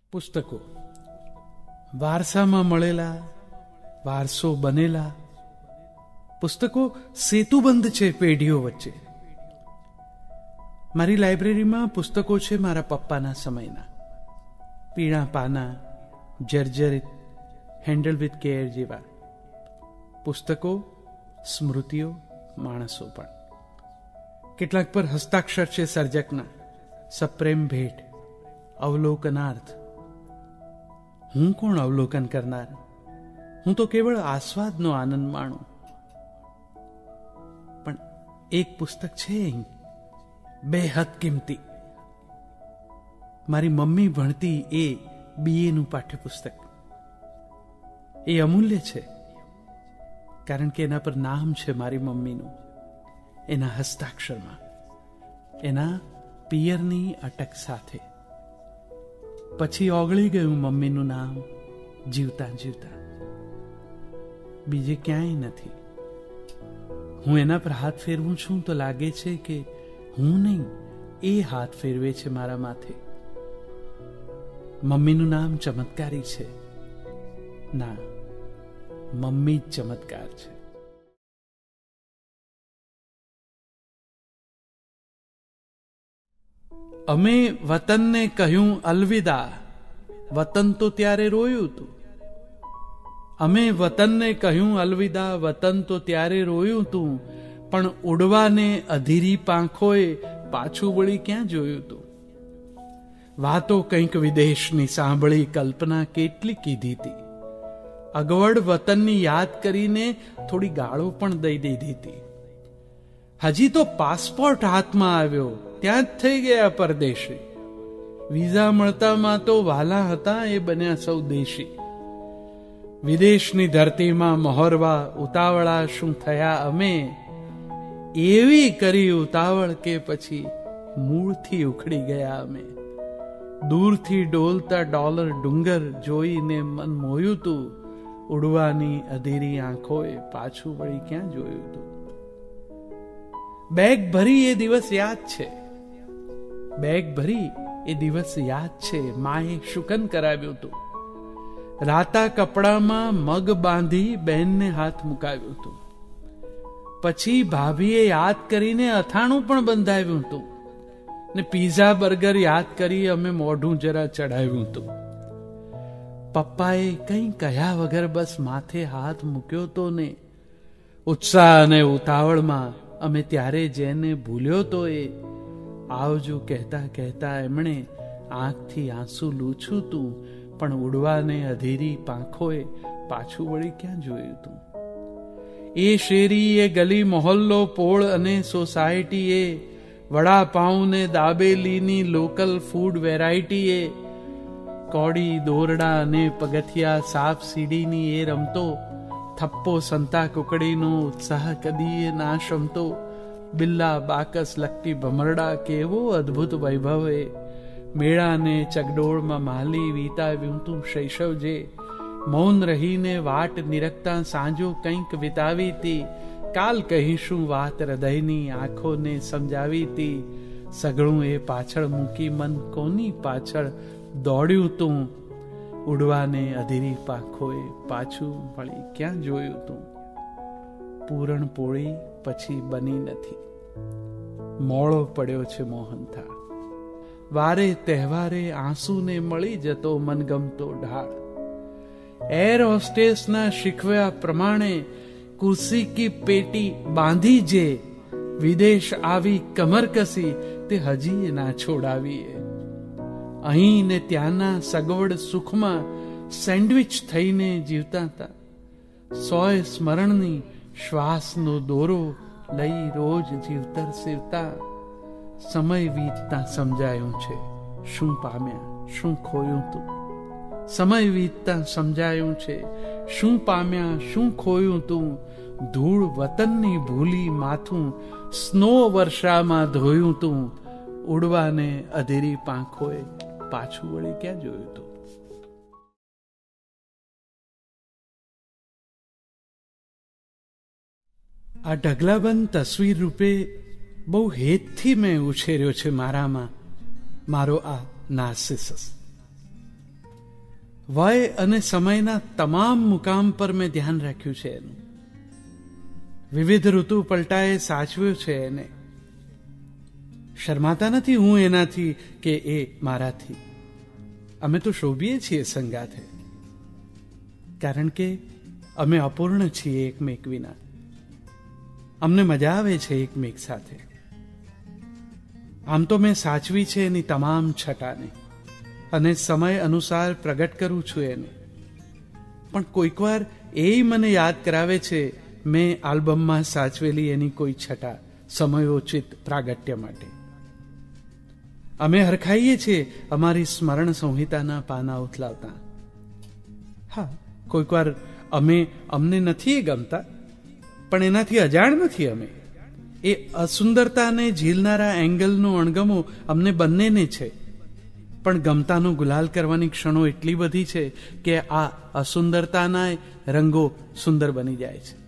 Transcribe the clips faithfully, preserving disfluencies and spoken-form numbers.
પુસ્તકો વારસામાં મળેલા, વારસો બનેલા પુસ્તકો સેતુબંધ છે પેઢીઓ વચ્ચે. મારી લાઇબ્રેરીમાં પુસ્તકો છે મારા પપ્પાના સમયના, પીળા પાના, જર્જરિત, હેન્ડલ વિથ કેર જેવા પુસ્તકો, સ્મૃતિઓ, માણસો પણ. કેટલાક પર હસ્તાક્ષર છે સર્જકના, સપ્રેમ ભેટ, અવલોકનાર્થ. હું કોણ અવલોકન કરનાર? હું તો કેવળ આસ્વાદનો આનંદ માણું. પણ એક પુસ્તક છે અહીં, બેહદ કિંમતી. મારી મમ્મી ભણતી એ બીએ નું પાઠ્યપુસ્તક. એ અમૂલ્ય છે કારણ કે એના પર નામ છે મારી મમ્મીનું, એના હસ્તાક્ષરમાં, એના પિયરની અટક સાથે. પછી ઓગળી ગયું મમ્મીનું નામ જીવતા જીવતા, બીજે ક્યાંય નથી. હું એના પર હાથ ફેરવું છું તો લાગે છે કે હું નહીં, એ હાથ ફેરવે છે મારા માથે. મમ્મીનું નામ ચમત્કારી છે. ના, મમ્મી જ ચમત્કાર છે. અમે વતનને કહ્યું અલવિદા, વતન તો ત્યારે રોયું તું. અમે વતનને કહ્યું અલવિદા, વતન તો ત્યારે રોયું તું, પણ ઉડવાને અધીરી પાંખોએ પાછું વળી ક્યાં જોયું તું. વાતો કંઈક વિદેશની સાંભળી, કલ્પના કેટલી કીધી હતી. અગવડ વતનની યાદ કરીને થોડી ગાળો પણ દઈ દીધી હતી. હજી તો પાસપોર્ટ હાથમાં આવ્યો ત્યાં જ થઈ ગયા પરદેશી. વિઝા મળતામાં તો વાલા હતા એ બન્યા સૌ દેશી. વિદેશની ધરતીમાં મહોરવા ઉતાવળા શું થયા અમે, એવી કરી ઉતાવળ કે પછી મૂળથી ઉખડી ગયા અમે. દૂરથી ડોલતા ડોલર ડુંગર જોઈને મન મોયું તું, ઉડવાની અધીરી આંખોએ પાછું વળી ક્યાં જોયું તું. બેગ ભરી એ દિવસ યાદ છે, બેગ ભરી એ દિવસ યાદ છે. માએ શુકન કરાવ્યું તું, રાતા કપડામાં મગ બાંધી બહેનને હાથ મુકાવ્યું તું. પછી ભાભીએ યાદ કરીને અથાણું પણ બંધાવ્યું તું, ને પીઝા બર્ગર યાદ કરી અમે મોઢું જરા ચડાવ્યું તું. પપ્પાએ કંઈ કહ્યા વગર બસ માથે હાથ મૂક્યો તો ને. ઉત્સાહ અને ઉતાવળમાં અમે ત્યારે જેને ભૂલ્યો તો એ, આવજો કહેતા કહેતા એમણે આંખથી આંસુ લૂછું તું, પણ ઉડવાને અધીરી પાંખોએ પાછું વળી ક્યાં જોયું તું. એ શેરી, એ ગલી મોહલ્લો, પોળ અને સોસાયટી, એ વડાપાઉં ને દાબેલીની લોકલ ફૂડ વેરાયટી, એ કોડી દોરડા અને પગથિયા સાપ સીડીની એ રમતો, થપ્પો સંતા કુકડીનો ઉત્સાહ કદી એ ના શમતો. બિલ્લા બાકસ લગતી ભમરડા, કેવો અદ્ભુત વૈભવ એ. મેળાને ચગડોળમાં માલી વીતાવ્યું તું શૈશવ જે. મૌન રહીને વાટ નિરખતા સાંજો કંઈક વિતાવી તી. કાલ કહીશું વાત હૃદયની આંખોને સમજાવી તી. સગળું એ પાછળ મૂકી મન કોની પાછળ દોડ્યું તું. ઉડવાને અધીરી પાંખોએ પાછું વળી ક્યાં જોયું તું. પૂરણ પોળી પછી બની નથી, મોળો પડ્યો છે મોહનથાળ. વારે તહેવારે આંસુને મળી જતો મનગમતો ઢાળ. એર હોસ્ટેસના શીખવ્યા પ્રમાણે કુર્સી કી પેટી બાંધી જે, વિદેશ આવી કમર કસી તે હજી ના છોડાવીએ. અહીં ને ત્યાંના સગવડ સુખમાં સેન્ડવિચ થઈને જીવતા હતા. સોય સ્મરણની શ્વાસનો દોરો લઈ રોજ જીવતર સેવતા. સમય વીતતા સમજાયું છે શું પામ્યા શું ખોયું તું. સમય વીતતા સમજાયું છે શું પામ્યા શું ખોયું તું. ધૂળ વતનની ભૂલી માથું સ્નો વર્ષામાં ધોયું તું. ઉડવાને અધીરી પાંખોએ પાછું વળી ક્યાં જોયું તું. આ ઢગલાબંધ તસવીર રૂપે બહુ હેતથી મેં ઉછેર્યો છે મારામાં મારો આ નાર્સિસસ. વય અને સમયના તમામ મુકામ પર મેં ધ્યાન રાખ્યું છે એનું. વિવિધ ઋતુ પલટાએ સાચવ્યું છે એને. શરમાતા નથી હું એનાથી કે એ મારાથી. અમે તો શોભીએ છીએ સંગાથે, કારણ કે અમે અપૂર્ણ છીએ એકમેક વિના. અમને મજા આવે છે એકમેક સાથે. આમ તો મેં સાચવી છે એની તમામ છટાને અને સમય અનુસાર પ્રગટ કરું છું એને. પણ કોઈક વાર એ મને યાદ કરાવે છે મેં આલ્બમમાં સાચવેલી એની કોઈ છટા સમયોચિત પ્રાગટ્ય માટે. અમે હરખાઈએ છીએ અમારી સ્મરણ સંહિતાના પાના ઉથલાવતા. હા, કોઈક વાર અમે અમને નથી ગમતા, પણ એનાથી અજાણ નથી અમે. એ અસુંદરતાને ઝીલનારા એંગલનો અણગમો અમને બંનેને છે, પણ ગમતાનો ગુલાલ કરવાની ક્ષણો એટલી બધી છે કે આ અસુંદરતાના રંગો સુંદર બની જાય છે.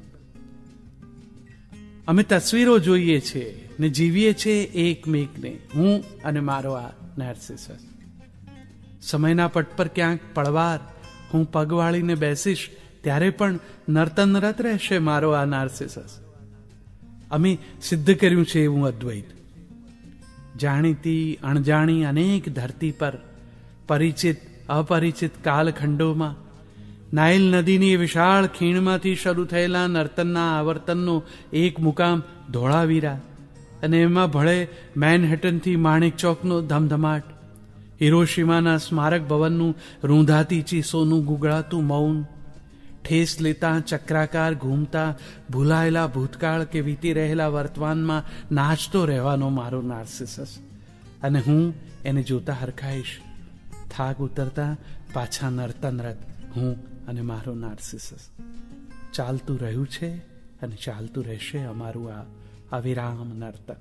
અમે તસવીરો જોઈએ છીએ ને જીવીએ છીએ એકમેકને, હું અને મારો આ નાર્સિસસ. સમયના પટ પર ક્યાંક પળવાર હું પગ વાળીને બેસીશ ત્યારે પણ નર્તનરત રહેશે મારો આ નાર્સિસસ. અમે સિદ્ધ કર્યું છે એવું અદ્વૈત. જાણીતી અણજાણી અનેક ધરતી પર, પરિચિત અપરિચિત કાલખંડોમાં, નાઇલ નદીની વિશાળ ખીણમાંથી શરૂ થયેલા નર્તનના આવર્તનનો એક મુકામ ધોળાવીરા, અને એમાં ભળે મેનહેટનથી માણેક ચોકનો ધમધમાટ, હિરોશીમાના સ્મારક ભવનનું રૂંધાતી ચીસોનું ગુગળાતું મૌન, ઠેસ લેતા ચક્રાકાર ઘૂમતા ભૂલાયેલા ભૂતકાળ કે વીતી રહેલા વર્તમાનમાં નાચતો રહેવાનો મારો નાર્સિસસ. અને હું એને જોતા હરખાઈશ, થાક ઉતરતા પાછા નર્તનરત હું અને મારો નાર્સિસસ. ચાલતું રહ્યું છે અને ચાલતું રહેશે અમારું આ અવિરામ નર્તન.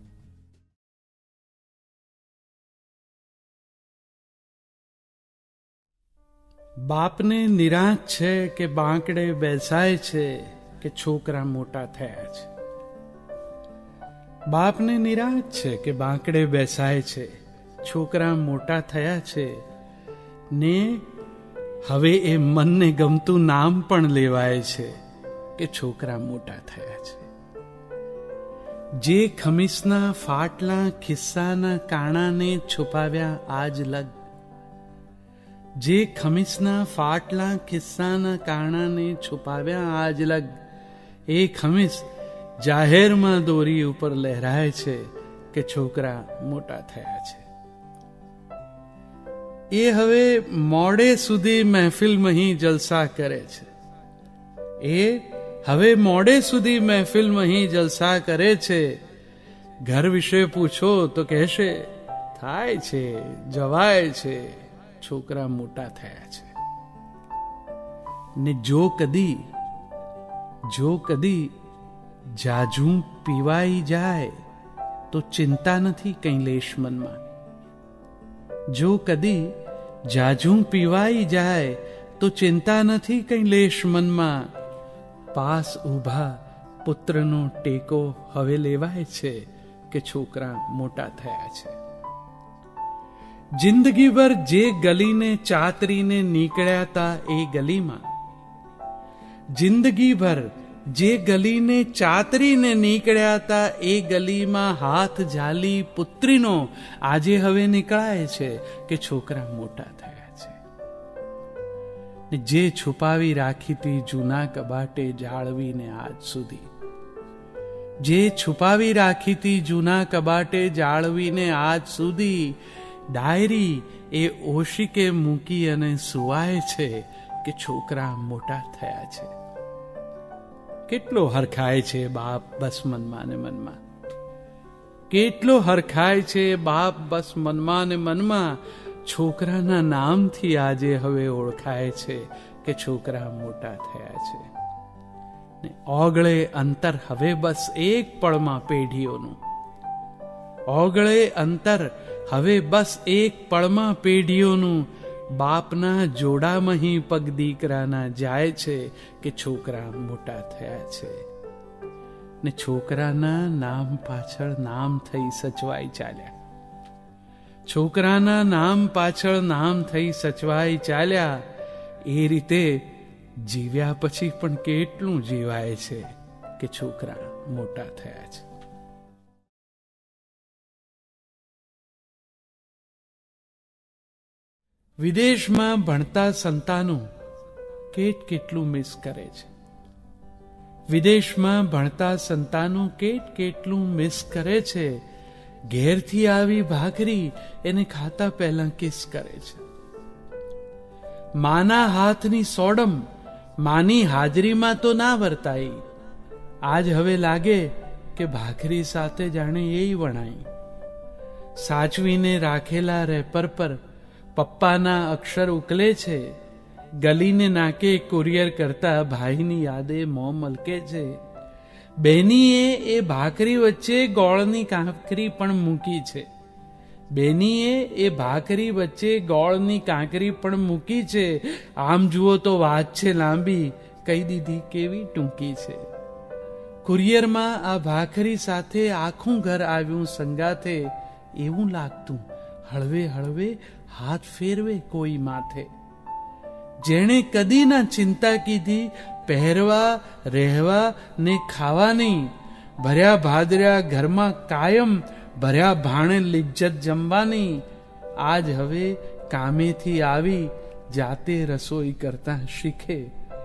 બાપને નિરાંત છે કે બાંકડે બેસાય છે કે છોકરા મોટા થયા છે. બાપને નિરાંત છે કે બાંકડે બેસાય છે, છોકરા મોટા થયા છે, ને હવે એ મનને ગમતું નામ પણ લેવાય છે કે છોકરા મોટા થયા છે. જે ખમીસના ફાટલા ખિસ્સાના કાણાને છુપાવ્યા આજ લગ, જે ખમીસના ફાટલા ખિસ્સાના કાણાને છુપાવ્યા આજ લગ, એ ખમીસ જાહેરમાં દોરી ઉપર લહેરાય છે કે છોકરા મોટા થયા છે. એ હવે મોડે સુધી મહેફિલમાં હી જલસા કરે છે. એ હવે મોડે સુધી મહેફિલમાં હી જલસા કરે છે. ઘર વિશે પૂછો તો કહેશે થાય છે, જવાય છે, છોકરા મોટા થયા છે. ને જો કદી જો કદી જાજું પીવાઈ જાય તો ચિંતા નથી કઈ લેશ મનમાં. જો કદી જાજું પીવાઈ જાય તો ચિંતા નથી કઈ લેશ મનમાં. પાસ ઊભા પુત્રનો ટેકો હવે લેવાય છે કે છોકરા મોટા થયા છે. જિંદગીભર જે ગલીને ચાતરીને નીકળ્યા તા એ ગલીમાં, જિંદગીભર જે ગલીને ચાતરીને નીકળ્યા તા એ ગલીમાં હાથ ઝાલી પુત્રીનો આજે હવે નીકળાય છે કે છોકરા મોટા થયા છે. જે છુપાવી રાખી તી જૂના કબાટે જાળવીને આજ સુધી, જે છુપાવી રાખી તી જૂના કબાટે જાળવીને આજ સુધી, ડાયરી એ ઓશિકે મૂકી અને સુવાય છે કે છોકરા મોટા થયા છે. કેટલો હરખાય છે બાપ બસ મનમાં ને મનમાં, કેટલો હરખાય છે બાપ બસ મનમાં ને મનમાં. છોકરાના નામથી આજે હવે ઓળખાય છે કે છોકરા મોટા થયા છે. ને ઓગળે અંતર હવે બસ એક પળમાં પેઢીઓનું, ઓગળે અંતર હવે બસ એક પળમાં પેઢીઓનું. બાપના જોડામાં હી પગ દીકરાના જાય છે કે છોકરા મોટા થયા છે. ને છોકરાના નામ પાછળ નામ થઈ સચવાઈ ચાલ્યા, છોકરાના નામ પાછળ નામ થઈ સચવાઈ ચાલ્યા. એ રીતે જીવ્યા પછી પણ કેટલું જીવાય છે કે છોકરા મોટા થયા છે. વિદેશમાં ભણતા સંતાનો કેટ કેટલું મિસ કરે છે. વિદેશમાં ભણતા સંતાનો કેટ કેટલું મિસ કરે છે. ઘેરથી આવી ભાખરી એને ખાતા પહેલા કિસ કરે છે. માના હાથની સોડમ માની હાજરીમાં તો ના વર્તાઈ. આજ હવે લાગે કે ભાખરી સાથે જાણે એ વણાઈ. સાચવીને રાખેલા રેપર પર પપ્પાના અક્ષર ઉકલે છે. ગલીને નાકે કુરિયર કરતા ભાઈની યાદે મોં મલકે છે. બેનીએ એ ભાખરી વચ્ચે ગોળની કાંકરી પણ મૂકી છે. બેનીએ એ ભાખરી વચ્ચે ગોળની કાંકરી પણ મૂકી છે. આમ જુઓ તો વાત છે લાંબી, કહી દીધી કેવી ટૂંકી છે. કુરિયરમાં આ ભાખરી સાથે આખું ઘર આવ્યું સંગાથે. એવું લાગતું હળવે હળવે હાથ ફેરવે કોઈ માથે. જેણે કદી ના ચિંતા કીધી પહેરવા રહેવા ને ખાવાની. ભર્યા ભાદર્યા ઘરમાં કાયમ ભર્યા ભાણે લિજ્જત જમવાની. આજ હવે કામેથી આવી જાતે રસોઈ કરતા શીખે.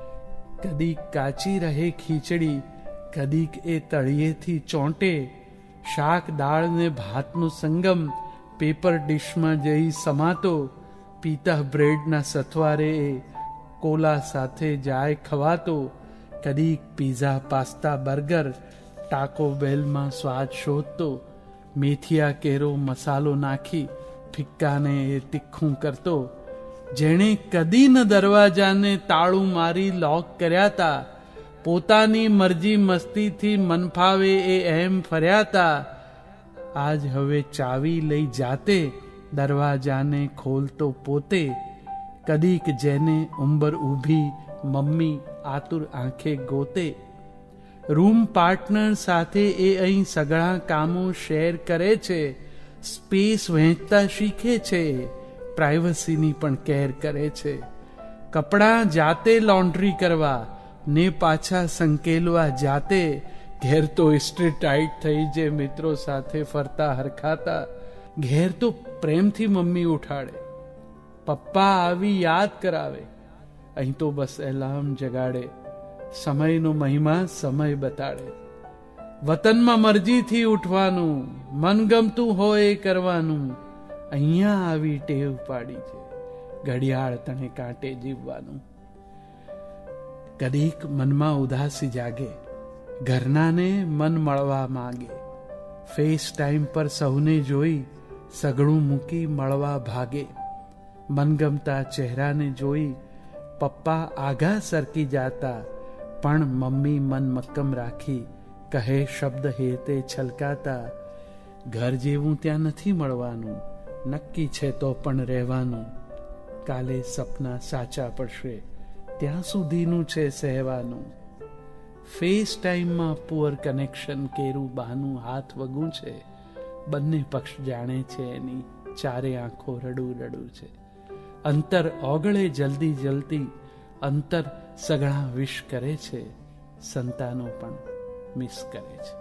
કદીક કાચી રહે ખીચડી, કદીક એ તળિયેથી ચોંટે. શાક દાળ ને ભાતનો સંગમ પેપર ડીશમાં જઈ સમાતો. પીતા બ્રેડના સથવારે એ કોલા સાથે જાય ખવાતો. કદીક પીઝા પાસ્તા બર્ગર ટાકો બેલમાં સ્વાદ શોધતો. મેથિયા કેરો મસાલો નાખી ફિક્કાને એ તીખું કરતો. જેણે કદી ન દરવાજાને તાળું મારી લોક કર્યા તા. પોતાની મરજી મસ્તીથી મન ફાવે એ એમ ફર્યા તા. આજ હવે ચાવી લઈ જાતે દરવાજાને ખોલતો પોતે. કદીક જેને ઉંબર ઊભી મમ્મી આતુર આંખે ગોતે. રૂમ પાર્ટનર સાથે એ અહીં સઘળા કામો શેર કરે છે. સ્પેસ વહેંચતા શીખે છે. પ્રાઇવસીની પણ કેર કરે છે. કપડાં જાતે લોન્ડ્રી કરવા ને પાછા સંકેલવા જાતે. ઘેર તો ઇસ્ત્રી ટાઈટ થઈ જે મિત્રો સાથે ફરતા હરખાતા. ઘેર તો પ્રેમથી મમ્મી ઉઠાડે, પપ્પા આવી યાદ કરાવે. અહીં તો બસ એલાર્મ જગાડે, સમયનો મહિમા સમય બતાડે. વતનમાં મરજીથી ઉઠવાનું, મનગમતું હોય એ કરવાનું. અહીંયા આવી ટેવ પાડી છે ઘડિયાળ તણે કાંટે જીવવાનું. કદીક મનમાં ઉદાસી જાગે, ઘરનાને મન મળવા માંગે. ફેસ ટાઈમ પર સૌને જોઈ સગળું મૂકી મળવા ભાગે. મનગમતા ચહેરાને જોઈ પપ્પા આઘા સરકી જાતા. પણ મમ્મી મન મક્કમ રાખી કહે શબ્દ હેતે છલકાતા. ઘર જેવું ત્યાં નથી મળવાનું, નક્કી છે તો પણ રહેવાનું. કાલે સપના સાચા પડશે ત્યાં સુધીનું છે સહેવાનું. ફેસ ટાઈમમાં પુઅર કનેક્શન કેરું બહાનું હાથ વગું છે. બંને પક્ષ જાણે છે એની ચારે આંખો રડું રડું છે. અંતર ઓગળે જલ્દી જલ્દી, અંતર સઘળા વિશ કરે છે. સંતાનો પણ મિસ કરે છે.